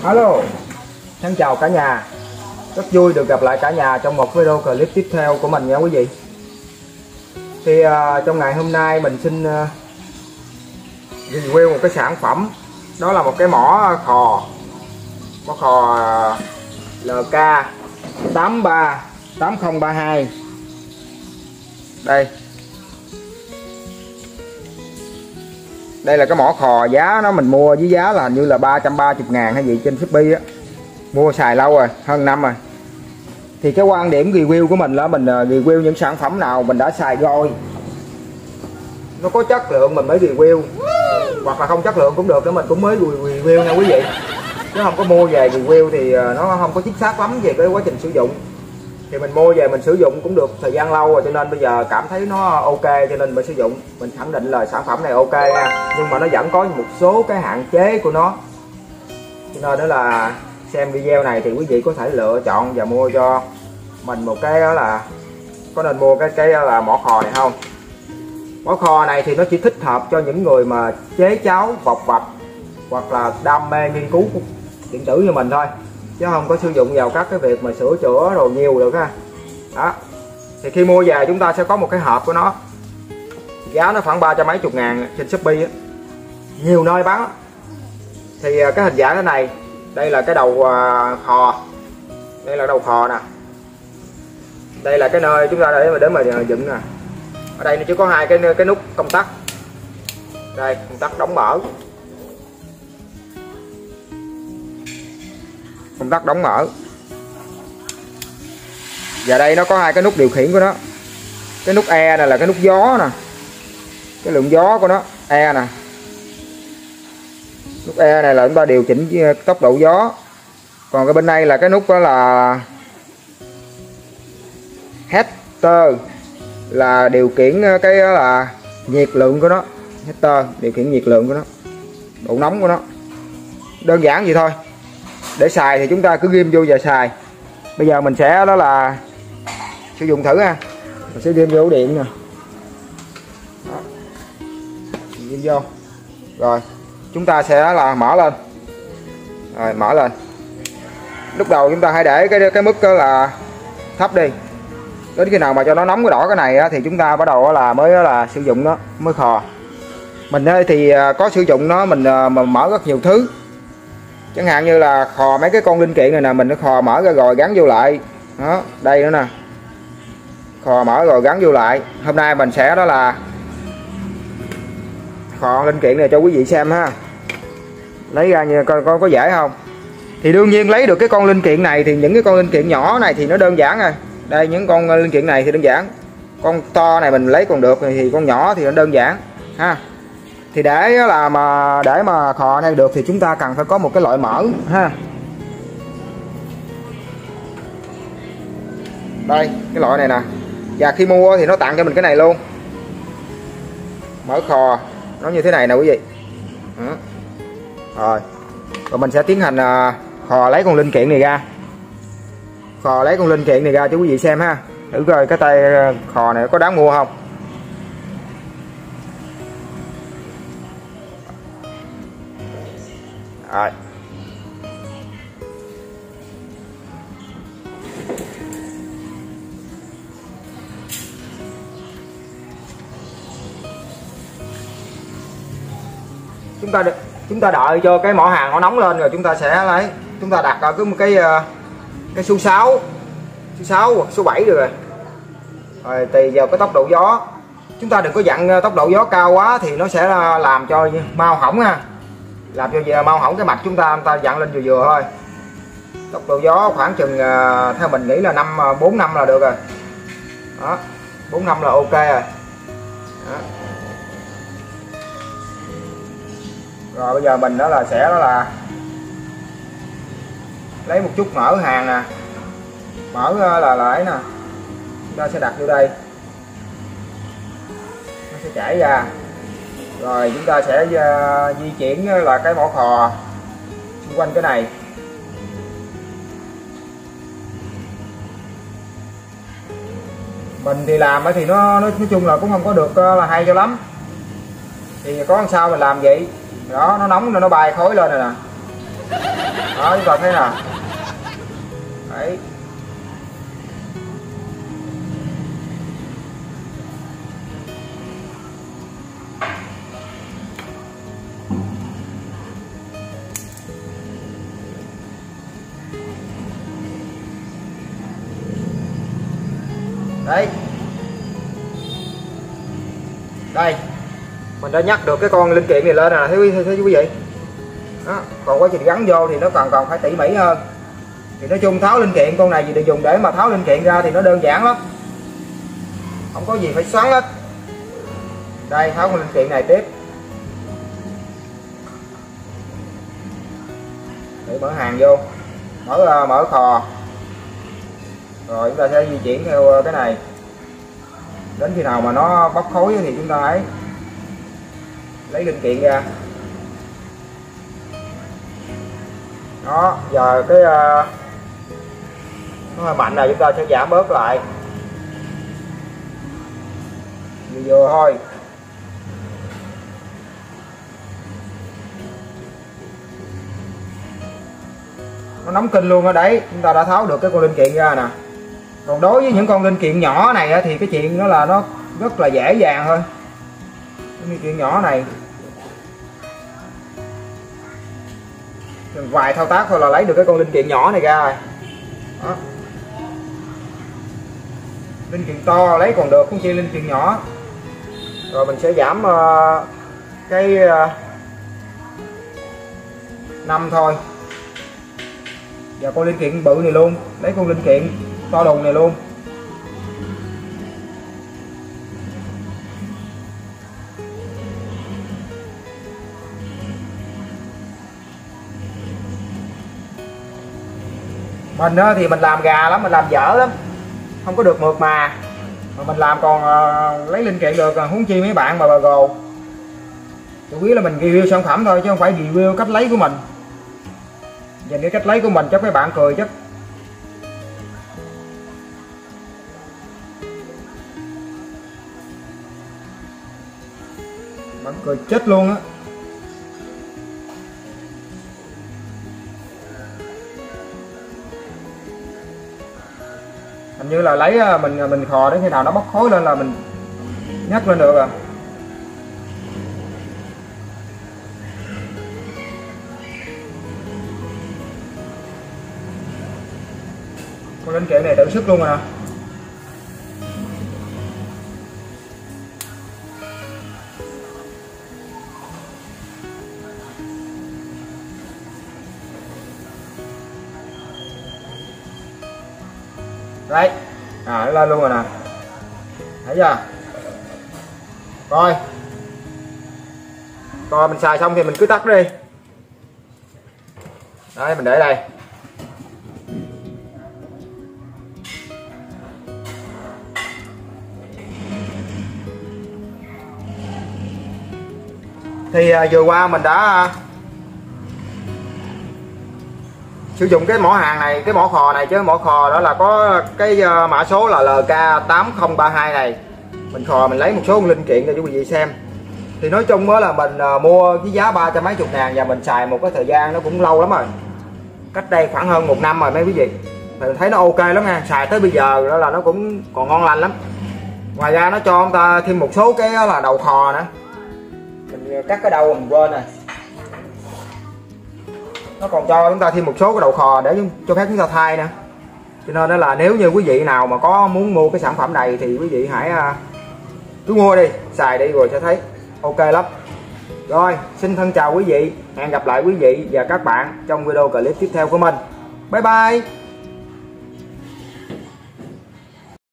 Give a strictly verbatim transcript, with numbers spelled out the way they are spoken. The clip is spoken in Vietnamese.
Alo, xin chào cả nhà. Rất vui được gặp lại cả nhà trong một video clip tiếp theo của mình nha quý vị. Thì uh, trong ngày hôm nay mình xin uh, review một cái sản phẩm. Đó là một cái mỏ khò Mỏ khò uh, L K tám ba tám không ba hai. Đây Đây là cái mỏ khò, giá nó mình mua với giá là hình như là ba trăm ba mươi ngàn hay gì trên Shopee á. Mua xài lâu rồi, hơn năm rồi. Thì cái quan điểm review của mình là mình review những sản phẩm nào mình đã xài rồi, nó có chất lượng mình mới review, hoặc là không chất lượng cũng được để mình cũng mới review nha quý vị. Chứ không có mua về review thì nó không có chính xác lắm về cái quá trình sử dụng. Thì mình mua về mình sử dụng cũng được thời gian lâu rồi, cho nên bây giờ cảm thấy nó ok cho nên mới sử dụng. Mình khẳng định là sản phẩm này ok nha, nhưng mà nó vẫn có một số cái hạn chế của nó. Cho nên đó là xem video này thì quý vị có thể lựa chọn và mua cho mình một cái, đó là có nên mua cái cái là mỏ khò này không. Mỏ khò này thì nó chỉ thích hợp cho những người mà chế cháo vọc vạch hoặc là đam mê nghiên cứu điện tử như mình thôi, chứ không có sử dụng vào các cái việc mà sửa chữa đồ nhiều được ha. Đó, thì khi mua về chúng ta sẽ có một cái hộp của nó, giá nó khoảng ba trăm mấy chục ngàn trên Shopee á, nhiều nơi bán. Thì cái hình dạng thế này, đây là cái đầu khò, đây là đầu khò nè, đây là cái nơi chúng ta để mà để mà dựng nè. Ở đây nó chỉ có hai cái cái nút công tắc, đây công tắc đóng mở, công tắc đóng mở. Và đây nó có hai cái nút điều khiển của nó. Cái nút E này là cái nút gió nè, cái lượng gió của nó E nè. Nút E này là chúng ta điều chỉnh tốc độ gió. Còn cái bên đây là cái nút đó là heater, là điều khiển cái đó là nhiệt lượng của nó. Heater điều khiển nhiệt lượng của nó, độ nóng của nó. Đơn giản vậy thôi. Để xài thì chúng ta cứ ghim vô và xài. Bây giờ mình sẽ đó là sử dụng thử ha. Mình sẽ ghim vô ổ điện nè. Đó. Ghim vô. Rồi chúng ta sẽ là mở lên. Rồi mở lên. Lúc đầu chúng ta hãy để cái cái mức đó là thấp đi. Đến khi nào mà cho nó nóng cái đỏ cái này á, thì chúng ta bắt đầu là mới là sử dụng nó, mới khò. Mình ơi thì có sử dụng nó mình mà mở rất nhiều thứ. Chẳng hạn như là khò mấy cái con linh kiện này nè, mình nó khò mở ra rồi gắn vô lại. Đó, đây nữa nè. Khò mở rồi gắn vô lại. Hôm nay mình sẽ đó là khò linh kiện này cho quý vị xem ha. Lấy ra như coi coi có dễ không. Thì đương nhiên lấy được cái con linh kiện này thì những cái con linh kiện nhỏ này thì nó đơn giản rồi. Đây những con linh kiện này thì đơn giản. Con to này mình lấy còn được thì con nhỏ thì nó đơn giản ha. Thì để là mà để mà khò này được thì chúng ta cần phải có một cái loại mở ha. Đây cái loại này nè. Và khi mua thì nó tặng cho mình cái này luôn. Mở khò nó như thế này nè quý vị. Đó. Rồi. Rồi mình sẽ tiến hành khò lấy con linh kiện này ra. Khò lấy con linh kiện này ra cho quý vị xem ha. Thử coi cái tay khò này có đáng mua không. Rồi. Chúng ta chúng ta đợi cho cái mỏ hàng nó nóng lên rồi chúng ta sẽ lấy, chúng ta đặt ở cái cái cái số sáu, số sáu hoặc số bảy được rồi. Rồi tùy vào cái tốc độ gió. Chúng ta đừng có dặn tốc độ gió cao quá thì nó sẽ làm cho mau hỏng ha. Làm cho giờ mau hỏng cái mạch chúng ta, chúng ta dặn lên vừa vừa thôi. Tốc độ gió khoảng chừng theo mình nghĩ là năm bốn năm là được rồi. Đó, bốn năm là ok rồi. Đó. Rồi bây giờ mình đó là sẽ đó là lấy một chút mỡ hàng nè. Mỡ là là ấy nè. Chúng ta sẽ đặt vô đây. Nó sẽ chảy ra. Rồi chúng ta sẽ uh, di chuyển là cái mỏ khò xung quanh cái này. Mình thì làm thì nó, nó nói chung là cũng không có được uh, là hay cho lắm. Thì có làm sao mình làm vậy. Đó, nó nóng nó bay khói lên rồi nè. Đó chúng ta thấy nè. Đấy. Đấy. Đây. Mình đã nhắc được cái con linh kiện này lên nè, thấy quý, thấy quý vị. Đó. Còn quá trình gắn vô thì nó còn còn phải tỉ mỉ hơn. Thì nói chung tháo linh kiện con này gì để dùng để mà tháo linh kiện ra thì nó đơn giản lắm, không có gì phải xoắn hết. Đây, tháo con linh kiện này tiếp để mở hàng vô, mở mở khò, rồi chúng ta sẽ di chuyển theo cái này. Đến khi nào mà nó bốc khối thì chúng ta ấy lấy linh kiện ra. Đó, giờ cái uh, nó hơi mạnh này chúng ta sẽ giảm bớt lại vừa vừa thôi. Nó nóng kinh luôn ở đấy, chúng ta đã tháo được cái con linh kiện ra nè. Còn đối với những con linh kiện nhỏ này thì cái chuyện đó là nó rất là dễ dàng thôi. Cái linh kiện nhỏ này vài thao tác thôi là lấy được cái con linh kiện nhỏ này ra rồi. Đó. Linh kiện to lấy còn được, không chỉ linh kiện nhỏ. Rồi mình sẽ giảm uh, cái uh, năm thôi. Và con linh kiện bự này luôn, lấy con linh kiện to đùng này luôn. Mình á, thì mình làm gà lắm, mình làm dở lắm, không có được mượt mà. Mà mình làm còn uh, lấy linh kiện được, huống chi mấy bạn mà bà gồ. Chủ yếu là mình review sản phẩm thôi chứ không phải review cách lấy của mình. Nhìn cái cách lấy của mình chắc mấy bạn cười chắc. Bạn cười chết luôn á. Hình như là lấy mình mình khò đến khi nào nó bốc khối lên là mình nhấc lên được à. Con linh kiện này tự sức luôn rồi nè. Đấy, à, nó lên luôn rồi nè, thấy chưa? Coi, coi mình xài xong thì mình cứ tắt đi. Đấy, mình để đây. Thì à, vừa qua mình đã sử dụng cái mỏ hàng này, cái mỏ khò này chứ mỏ khò đó là có cái uh, mã số là L K tám không ba hai này. Mình khò mình lấy một số linh kiện cho quý vị xem. Thì nói chung đó là mình uh, mua với giá ba trăm mấy chục ngàn và mình xài một cái thời gian nó cũng lâu lắm rồi. Cách đây khoảng hơn một năm rồi mấy quý vị. Thì mình thấy nó ok lắm nha, xài tới bây giờ đó là nó cũng còn ngon lành lắm. Ngoài ra nó cho chúng ta thêm một số cái là đầu khò nữa. Mình cắt cái đầu mình quên rồi. Nó còn cho chúng ta thêm một số cái đầu khò để cho phép chúng ta thay nè. Cho nên đó là nếu như quý vị nào mà có muốn mua cái sản phẩm này thì quý vị hãy cứ mua đi, xài đi rồi sẽ thấy ok lắm. Rồi, xin thân chào quý vị, hẹn gặp lại quý vị và các bạn trong video clip tiếp theo của mình. Bye bye.